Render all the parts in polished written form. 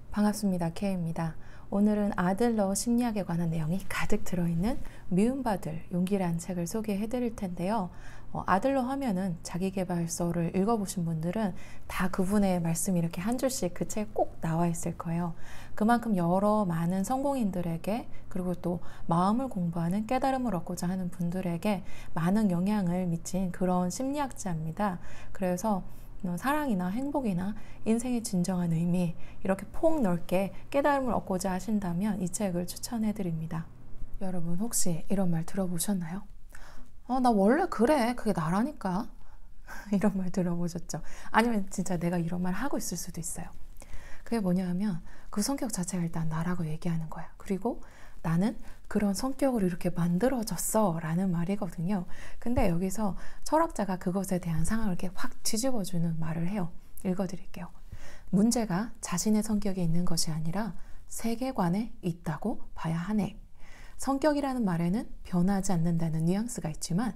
반갑습니다. K입니다. 오늘은 아들러 심리학에 관한 내용이 가득 들어있는 미움받을 용기란 책을 소개해 드릴 텐데요. 아들러 하면은 자기계발서를 읽어보신 분들은 다 그분의 말씀이 이렇게 한 줄씩 그 책에 꼭 나와 있을 거예요. 그만큼 여러 많은 성공인들에게 그리고 또 마음을 공부하는 깨달음을 얻고자 하는 분들에게 많은 영향을 미친 그런 심리학자입니다. 그래서 사랑이나 행복이나 인생의 진정한 의미 이렇게 폭넓게 깨달음을 얻고자 하신다면 이 책을 추천해 드립니다. 여러분 혹시 이런 말 들어보셨나요? 나 원래 그래. 그게 나라니까. 이런 말 들어보셨죠? 아니면 진짜 내가 이런 말 하고 있을 수도 있어요. 그게 뭐냐 하면 그 성격 자체가 일단 나라고 얘기하는 거야. 그리고 나는 그런 성격으로 이렇게 만들어졌어 라는 말이거든요. 근데 여기서 철학자가 그것에 대한 상황을 이렇게 확 뒤집어주는 말을 해요. 읽어드릴게요. 문제가 자신의 성격에 있는 것이 아니라 세계관에 있다고 봐야 하네. 성격이라는 말에는 변하지 않는다는 뉘앙스가 있지만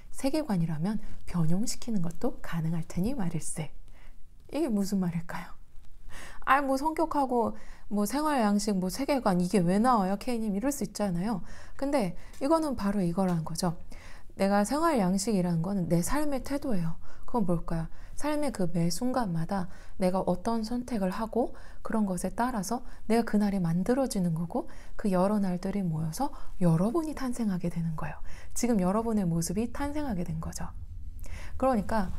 세계관이라면 변형시키는 것도 가능할 테니 말일세. 이게 무슨 말일까요? 뭐 성격하고 뭐 생활 양식 뭐 세계관 이게 왜 나와요 K님 이럴 수 있잖아요. 근데 이거는 바로 이거라는 거죠. 내가 생활 양식이라는 거는 내 삶의 태도예요. 그건 뭘까요? 삶의 그 매 순간마다 내가 어떤 선택을 하고 그런 것에 따라서 내가 그날이 만들어지는 거고 그 여러 날들이 모여서 여러분이 탄생하게 되는 거예요. 지금 여러분의 모습이 탄생하게 된 거죠. 그러니까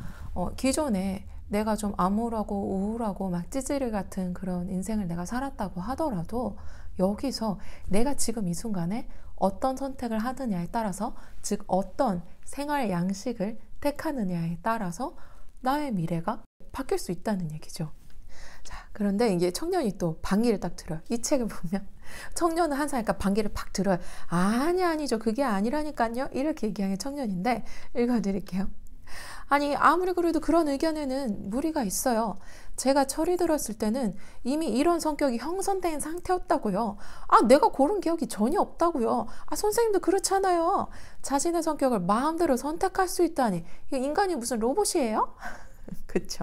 기존에 내가 좀 암울하고 우울하고 막 찌질이 같은 그런 인생을 내가 살았다고 하더라도 여기서 내가 지금 이 순간에 어떤 선택을 하느냐에 따라서 즉 어떤 생활 양식을 택하느냐에 따라서 나의 미래가 바뀔 수 있다는 얘기죠. 자, 그런데 이게 청년이 또 반기를 딱 들어요. 이 책을 보면 청년은 한 살이니까 반기를 팍 들어요. 아니죠. 그게 아니라니까요. 이렇게 얘기하는 청년인데 읽어드릴게요. 아무리 그래도 그런 의견에는 무리가 있어요. 제가 철이 들었을 때는 이미 이런 성격이 형성된 상태였다고요. 내가 고른 기억이 전혀 없다고요. 선생님도 그렇잖아요. 자신의 성격을 마음대로 선택할 수 있다니. 인간이 무슨 로봇이에요? 그쵸?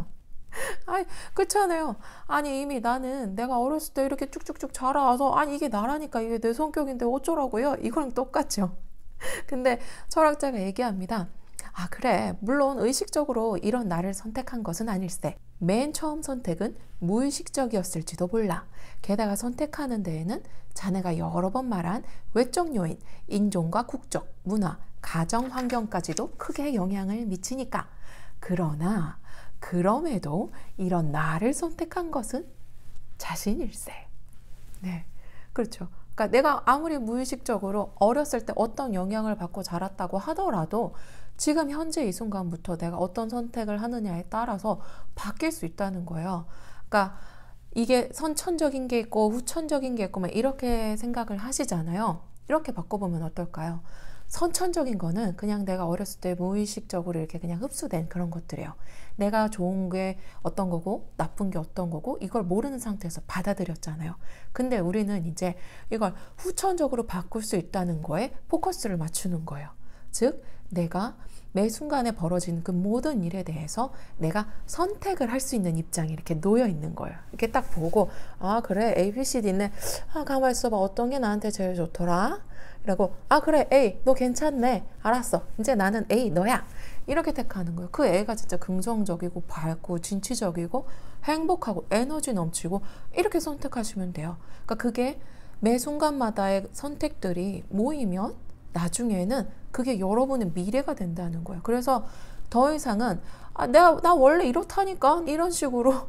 그렇잖아요. 이미 나는 내가 어렸을 때 이렇게 쭉쭉쭉 자라와서 이게 나라니까 이게 내 성격인데 어쩌라고요? 이거랑 똑같죠. 근데 철학자가 얘기합니다. 그래. 물론 의식적으로 이런 나를 선택한 것은 아닐세. 맨 처음 선택은 무의식적이었을지도 몰라. 게다가 선택하는 데에는 자네가 여러 번 말한 외적 요인, 인종과 국적, 문화, 가정 환경까지도 크게 영향을 미치니까. 그러나 그럼에도 이런 나를 선택한 것은 자신일세. 네, 그렇죠. 그러니까 내가 아무리 무의식적으로 어렸을 때 어떤 영향을 받고 자랐다고 하더라도 지금 현재 이 순간부터 내가 어떤 선택을 하느냐에 따라서 바뀔 수 있다는 거예요. 그러니까 이게 선천적인 게 있고 후천적인 게 있고 막 이렇게 생각을 하시잖아요. 이렇게 바꿔보면 어떨까요? 선천적인 거는 그냥 내가 어렸을 때 무의식적으로 이렇게 그냥 흡수된 그런 것들이에요. 내가 좋은 게 어떤 거고 나쁜 게 어떤 거고 이걸 모르는 상태에서 받아들였잖아요. 근데 우리는 이제 이걸 후천적으로 바꿀 수 있다는 거에 포커스를 맞추는 거예요. 즉 내가 매 순간에 벌어지는 그 모든 일에 대해서 내가 선택을 할 수 있는 입장이 이렇게 놓여 있는 거예요. 이렇게 딱 보고 그래 A, B, C, D 있네. 가만 있어봐. 어떤 게 나한테 제일 좋더라? 이라고 그래 A 너 괜찮네. 알았어. 이제 나는 A 너야. 이렇게 택하는 거예요. 그 A가 진짜 긍정적이고 밝고 진취적이고 행복하고 에너지 넘치고 이렇게 선택하시면 돼요. 그러니까 그게 매 순간마다의 선택들이 모이면 나중에는 그게 여러분의 미래가 된다는 거예요. 그래서 더 이상은 나 원래 이렇다니까 이런 식으로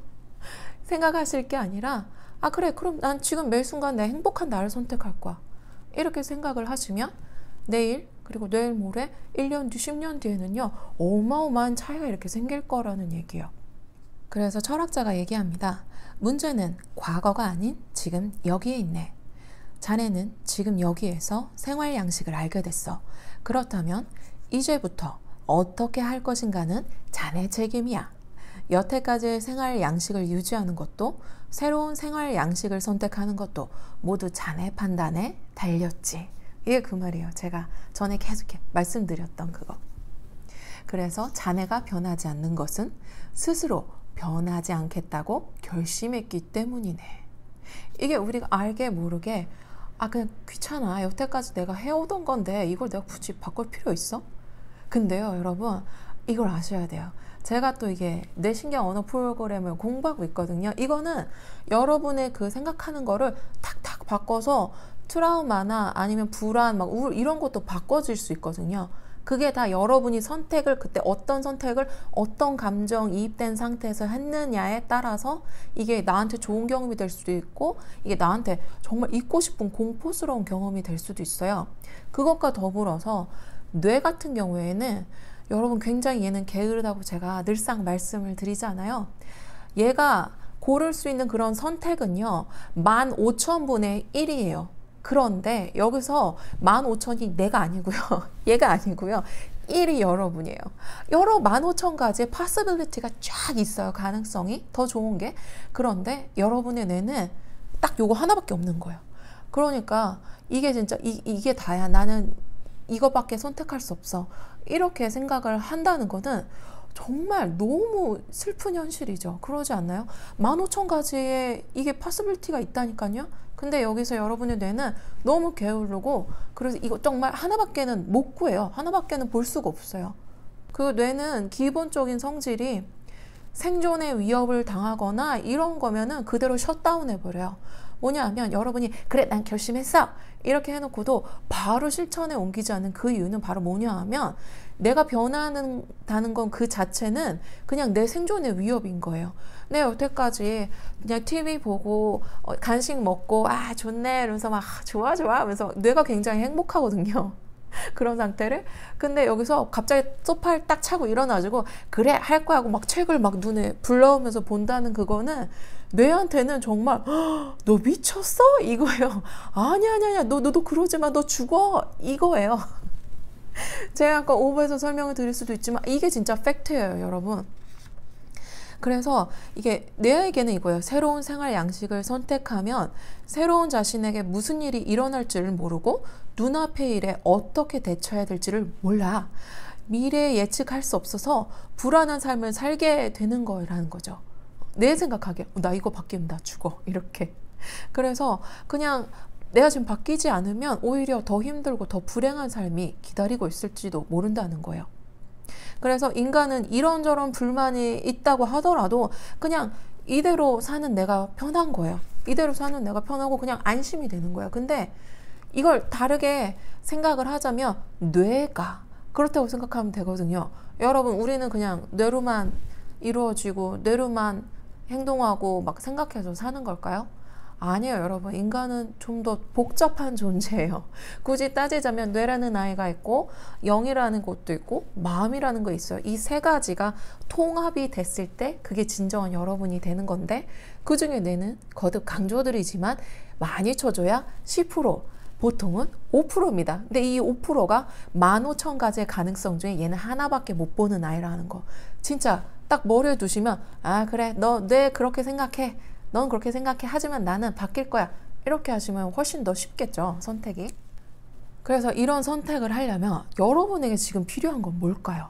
생각하실 게 아니라 그래 그럼 난 지금 매 순간 내 행복한 나를 선택할 거야. 이렇게 생각을 하시면 내일 그리고 내일 모레 1년 뒤 10년 뒤에는요 어마어마한 차이가 이렇게 생길 거라는 얘기예요. 그래서 철학자가 얘기합니다. 문제는 과거가 아닌 지금 여기에 있네. 자네는 지금 여기에서 생활 양식을 알게 됐어. 그렇다면 이제부터 어떻게 할 것인가는 자네 책임이야. 여태까지의 생활 양식을 유지하는 것도 새로운 생활 양식을 선택하는 것도 모두 자네 판단에 달렸지. 이게 그 말이에요. 제가 전에 계속 말씀드렸던 그거. 그래서 자네가 변하지 않는 것은 스스로 변하지 않겠다고 결심했기 때문이네. 이게 우리가 알게 모르게 그냥 귀찮아. 여태까지 내가 해오던 건데 이걸 내가 굳이 바꿀 필요 있어? 근데요, 여러분, 이걸 아셔야 돼요. 제가 또 이게 뇌신경 언어 프로그램을 공부하고 있거든요. 이거는 여러분의 그 생각하는 거를 탁탁 바꿔서 트라우마나 아니면 불안, 막 우울 이런 것도 바꿔질 수 있거든요. 그게 다 여러분이 선택을 그때 어떤 선택을 어떤 감정 이입된 상태에서 했느냐에 따라서 이게 나한테 좋은 경험이 될 수도 있고 이게 나한테 정말 잊고 싶은 공포스러운 경험이 될 수도 있어요. 그것과 더불어서 뇌 같은 경우에는 여러분 굉장히 얘는 게으르다고 제가 늘상 말씀을 드리잖아요. 얘가 고를 수 있는 그런 선택은요 15,000분의 1이에요. 그런데 여기서 15,000이 내가 아니고요. 얘가 아니고요. 1이 여러분이에요. 여러 15,000가지의 possibility가 쫙 있어요. 가능성이. 더 좋은 게. 그런데 여러분의 뇌는 딱 요거 하나밖에 없는 거예요. 그러니까 이게 진짜 이게 다야. 나는 이거밖에 선택할 수 없어. 이렇게 생각을 한다는 거는 정말 너무 슬픈 현실이죠. 그러지 않나요? 15,000가지의 이게 possibility가 있다니까요. 근데 여기서 여러분의 뇌는 너무 게으르고 그래서 이거 정말 하나밖에는 못 구해요. 하나밖에는 볼 수가 없어요. 그 뇌는 기본적인 성질이 생존의 위협을 당하거나 이런 거면은 그대로 셧다운 해버려요. 뭐냐 하면 여러분이 그래 난 결심했어 이렇게 해놓고도 바로 실천에 옮기지 않는 그 이유는 바로 뭐냐 하면 내가 변하다는 건 그 자체는 그냥 내 생존의 위협인 거예요. 내가 여태까지 그냥 TV 보고 간식 먹고 좋네 이러면서 막 좋아 하면서 뇌가 굉장히 행복하거든요. 그런 상태를. 근데 여기서 갑자기 소파를 딱 차고 일어나지고 그래 할 거야 하고 막 책을 막 눈에 불러오면서 본다는 그거는 뇌한테는 정말 너 미쳤어? 이거예요. 아니야 너 그러지 마. 너 죽어. 이거예요. 제가 아까 오버해서 설명을 드릴 수도 있지만 이게 진짜 팩트예요, 여러분. 그래서 이게 뇌에게는 이거예요. 새로운 생활 양식을 선택하면 새로운 자신에게 무슨 일이 일어날지를 모르고 눈앞의 일에 어떻게 대처해야 될지를 몰라. 미래에 예측할 수 없어서 불안한 삶을 살게 되는 거라는 거죠. 내 생각하기에 나 이거 바뀌면 나 죽어. 이렇게. 그래서 그냥 내가 지금 바뀌지 않으면 오히려 더 힘들고 더 불행한 삶이 기다리고 있을지도 모른다는 거예요. 그래서 인간은 이런저런 불만이 있다고 하더라도 그냥 이대로 사는 내가 편한 거예요. 이대로 사는 내가 편하고 그냥 안심이 되는 거예요. 근데 이걸 다르게 생각을 하자면 뇌가 그렇다고 생각하면 되거든요. 여러분, 우리는 그냥 뇌로만 이루어지고 뇌로만 행동하고 막 생각해서 사는 걸까요? 아니에요, 여러분. 인간은 좀 더 복잡한 존재예요. 굳이 따지자면 뇌라는 아이가 있고 영이라는 것도 있고 마음이라는 거 있어요. 이 세 가지가 통합이 됐을 때 그게 진정한 여러분이 되는 건데 그중에 뇌는 거듭 강조드리지만 많이 쳐줘야 10%, 보통은 5%입니다. 근데 이 5%가 15,000가지의 가능성 중에 얘는 하나밖에 못 보는 아이라는 거. 진짜 딱 머리에 두시면 그래 너 뇌 그렇게 생각해. 넌 그렇게 생각해. 하지만 나는 바뀔 거야. 이렇게 하시면 훨씬 더 쉽겠죠, 선택이. 그래서 이런 선택을 하려면 여러분에게 지금 필요한 건 뭘까요?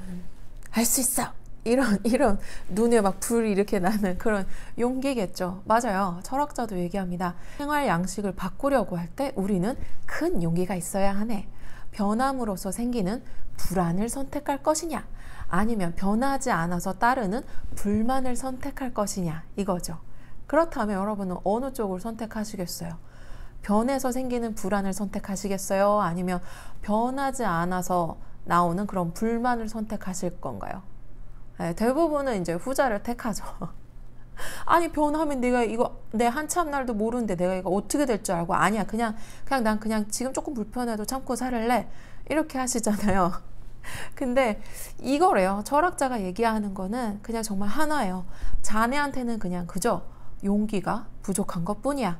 할 수 있어. 이런 눈에 막 불이 이렇게 나는 그런 용기겠죠. 맞아요. 철학자도 얘기합니다. 생활 양식을 바꾸려고 할 때 우리는 큰 용기가 있어야 하네. 변함으로써 생기는 불안을 선택할 것이냐, 아니면 변하지 않아서 따르는 불만을 선택할 것이냐, 이거죠. 그렇다면 여러분은 어느 쪽을 선택하시겠어요? 변해서 생기는 불안을 선택하시겠어요? 아니면 변하지 않아서 나오는 그런 불만을 선택하실 건가요? 네, 대부분은 이제 후자를 택하죠. 아니 변하면 내가 이거 내 한참 날도 모르는데 내가 이거 어떻게 될 줄 알고 아니야 난 그냥 지금 조금 불편해도 참고 살래 이렇게 하시잖아요. 근데 이거래요. 철학자가 얘기하는 거는 그냥 정말 하나예요. 자네한테는 그냥 그저 용기가 부족한 것 뿐이야.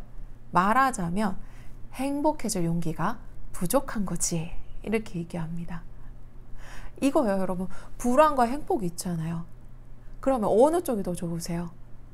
말하자면 행복해질 용기가 부족한 거지. 이렇게 얘기합니다. 이거예요, 여러분. 불안과 행복이 있잖아요. 그러면 어느 쪽이 더 좋으세요?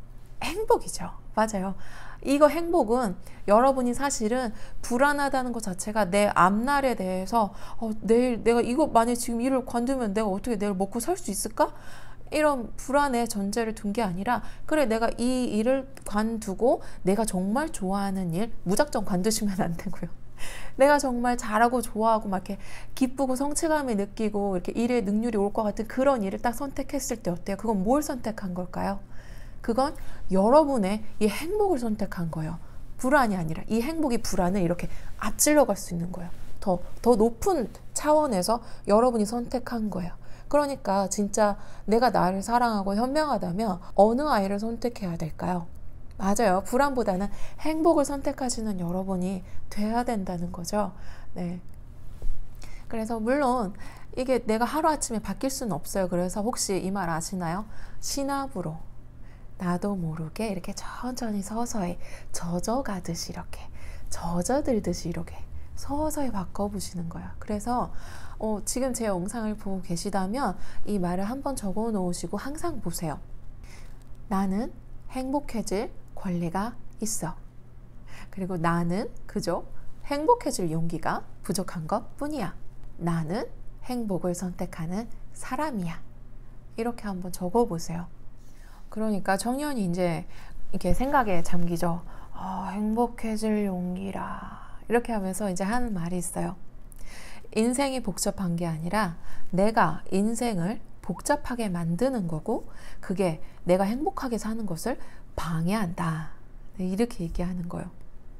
행복이죠. 맞아요. 이거 행복은 여러분이 사실은 불안하다는 것 자체가 내 앞날에 대해서 내일 내가 이거 만약에 지금 일을 관두면 내가 어떻게 내일 먹고 살 수 있을까? 이런 불안의 전제를 둔 게 아니라, 그래 내가 이 일을 관두고 내가 정말 좋아하는 일 무작정 관두시면 안 되고요. 내가 정말 잘하고 좋아하고 막 이렇게 기쁘고 성취감을 느끼고 이렇게 일에 능률이 올 것 같은 그런 일을 딱 선택했을 때 어때요? 그건 뭘 선택한 걸까요? 그건 여러분의 이 행복을 선택한 거예요. 불안이 아니라 이 행복이 불안을 이렇게 앞질러 갈 수 있는 거예요. 더 높은 차원에서 여러분이 선택한 거예요. 그러니까 진짜 내가 나를 사랑하고 현명하다면 어느 아이를 선택해야 될까요? 맞아요. 불안보다는 행복을 선택하시는 여러분이 돼야 된다는 거죠. 네. 그래서 물론 이게 내가 하루아침에 바뀔 수는 없어요. 그래서 혹시 이 말 아시나요? 시나브로 나도 모르게 이렇게 천천히 서서히 젖어가듯이 이렇게 젖어들듯이 이렇게 서서히 바꿔보시는 거야. 그래서 지금 제 영상을 보고 계시다면 이 말을 한번 적어 놓으시고 항상 보세요. 나는 행복해질 권리가 있어. 그리고 나는 그저 행복해질 용기가 부족한 것 뿐이야. 나는 행복을 선택하는 사람이야. 이렇게 한번 적어 보세요. 그러니까 청년이 이제 이렇게 생각에 잠기죠. 행복해질 용기라. 이렇게 하면서 이제 하는 말이 있어요. 인생이 복잡한 게 아니라 내가 인생을 복잡하게 만드는 거고 그게 내가 행복하게 사는 것을 방해한다. 이렇게 얘기하는 거예요.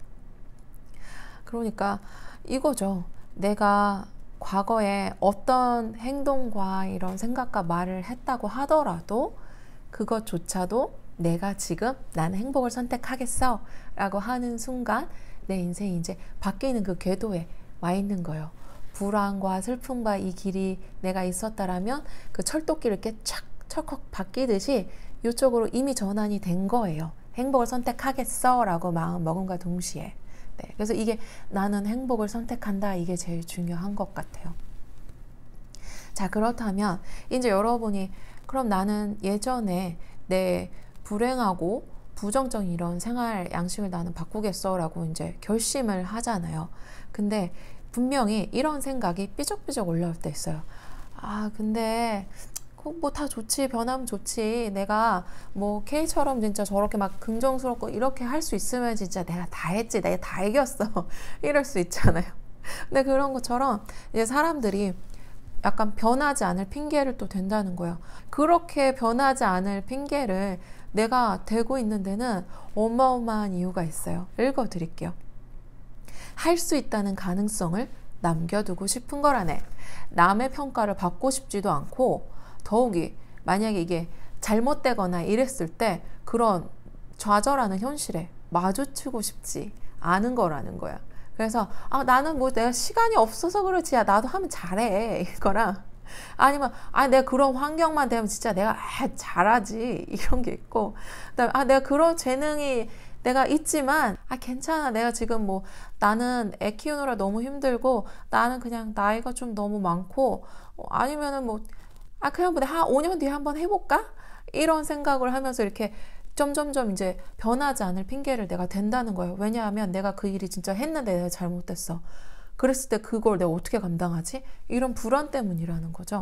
그러니까 이거죠. 내가 과거에 어떤 행동과 이런 생각과 말을 했다고 하더라도 그것조차도 내가 지금 나는 행복을 선택하겠어 라고 하는 순간 내 인생이 이제 바뀌는 그 궤도에 와 있는 거예요. 불안과 슬픔과 이 길이 내가 있었다라면 그 철도길을 이렇게 착 철컥 바뀌듯이 이쪽으로 이미 전환이 된 거예요. 행복을 선택하겠어 라고 마음 먹음과 동시에. 네, 그래서 이게 나는 행복을 선택한다, 이게 제일 중요한 것 같아요. 자, 그렇다면 이제 여러분이 그럼 나는 예전에 내 불행하고 부정적인 이런 생활 양식을 나는 바꾸겠어 라고 이제 결심을 하잖아요. 근데 분명히 이런 생각이 삐적삐적 올라올 때 있어요. 근데 뭐 다 좋지, 변하면 좋지, 내가 뭐 K처럼 진짜 저렇게 막 긍정스럽고 이렇게 할 수 있으면 진짜 내가 다 했지, 내가 다 이겼어 이럴 수 있잖아요. 근데 그런 것처럼 이제 사람들이 약간 변하지 않을 핑계를 또 댄다는 거예요. 그렇게 변하지 않을 핑계를 내가 대고 있는 데는 어마어마한 이유가 있어요. 읽어드릴게요. 할 수 있다는 가능성을 남겨두고 싶은 거라네. 남의 평가를 받고 싶지도 않고 더욱이 만약에 이게 잘못되거나 이랬을 때 그런 좌절하는 현실에 마주치고 싶지 않은 거라는 거야. 그래서 나는 뭐 내가 시간이 없어서 그렇지, 야 나도 하면 잘해 이거랑, 아니면 내가 그런 환경만 되면 진짜 내가 잘하지 이런 게 있고, 그다음에 내가 그런 재능이 내가 있지만 괜찮아, 내가 지금 뭐 나는 애 키우느라 너무 힘들고 나는 그냥 나이가 좀 너무 많고 아니면은 뭐 그냥 뭐 한 5년 뒤에 한번 해볼까? 이런 생각을 하면서 이렇게 점점점 이제 변하지 않을 핑계를 내가 댄다는 거예요. 왜냐하면 내가 그 일이 진짜 했는데 내가 잘못됐어. 그랬을 때 그걸 내가 어떻게 감당하지? 이런 불안 때문이라는 거죠.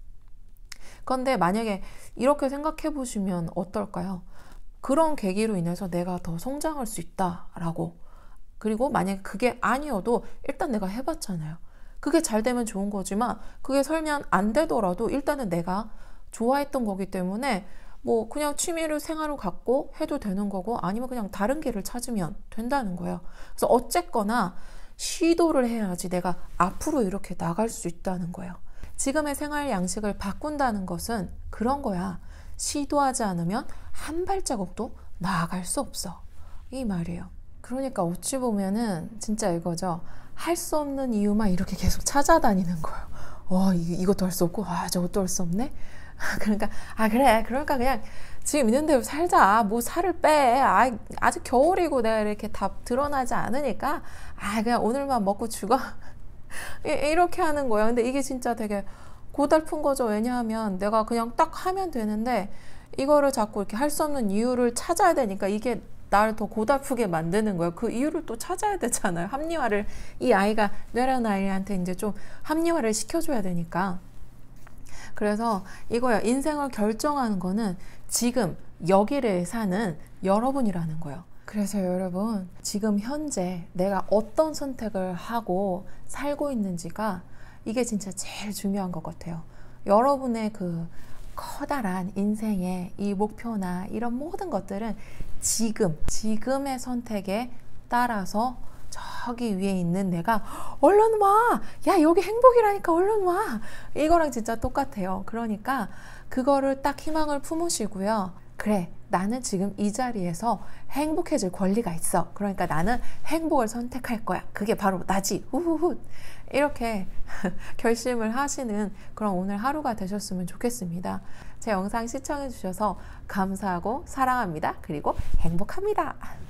그런데 만약에 이렇게 생각해 보시면 어떨까요? 그런 계기로 인해서 내가 더 성장할 수 있다라고. 그리고 만약에 그게 아니어도 일단 내가 해봤잖아요. 그게 잘 되면 좋은 거지만 그게 설령 안 되더라도 일단은 내가 좋아했던 거기 때문에 뭐 그냥 취미를 생활로 갖고 해도 되는 거고 아니면 그냥 다른 길을 찾으면 된다는 거예요. 그래서 어쨌거나 시도를 해야지 내가 앞으로 이렇게 나갈 수 있다는 거예요. 지금의 생활 양식을 바꾼다는 것은 그런 거야. 시도하지 않으면 한 발자국도 나아갈 수 없어. 이 말이에요. 그러니까 어찌 보면은 진짜 이거죠. 할 수 없는 이유만 이렇게 계속 찾아다니는 거예요. 이것도 할 수 없고 저것도 할 수 없네. 그러니까 그래, 그러니까 그냥 지금 있는 대로 살자. 뭐 살을 빼. 아직 겨울이고 내가 이렇게 다 드러나지 않으니까 그냥 오늘만 먹고 죽어. 이렇게 하는 거예요. 근데 이게 진짜 되게 고달픈 거죠. 왜냐하면 내가 그냥 딱 하면 되는데 이거를 자꾸 이렇게 할 수 없는 이유를 찾아야 되니까 이게 나를 더 고달프게 만드는 거예요. 그 이유를 또 찾아야 되잖아요. 합리화를, 이 아이가 뇌란 아이한테 이제 좀 합리화를 시켜줘야 되니까. 그래서 이거야. 인생을 결정하는 거는 지금 여기를 사는 여러분이라는 거예요. 그래서 여러분, 지금 현재 내가 어떤 선택을 하고 살고 있는지가 이게 진짜 제일 중요한 것 같아요. 여러분의 그 커다란 인생의 이 목표나 이런 모든 것들은 지금의 선택에 따라서 저기 위에 있는 내가 얼른 와! 야, 여기 행복이라니까 얼른 와! 이거랑 진짜 똑같아요. 그러니까 그거를 딱 희망을 품으시고요. 그래, 나는 지금 이 자리에서 행복해질 권리가 있어. 그러니까 나는 행복을 선택할 거야. 그게 바로 나지. 후후후. 이렇게 결심을 하시는 그런 오늘 하루가 되셨으면 좋겠습니다. 제 영상 시청해 주셔서 감사하고 사랑합니다. 그리고 행복합니다.